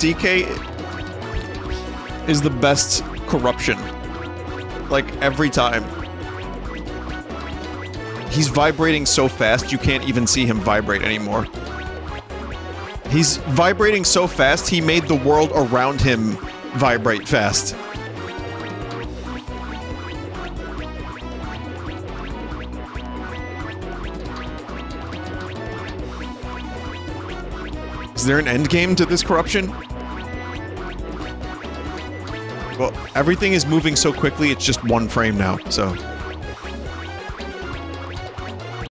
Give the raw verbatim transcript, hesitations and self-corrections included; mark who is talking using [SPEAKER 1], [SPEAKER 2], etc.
[SPEAKER 1] D K is the best corruption. Like, every time. He's vibrating so fast, you can't even see him vibrate anymore. He's vibrating so fast, he made the world around him vibrate fast. Is there an end game to this corruption? Well, everything is moving so quickly, it's just one frame now, so...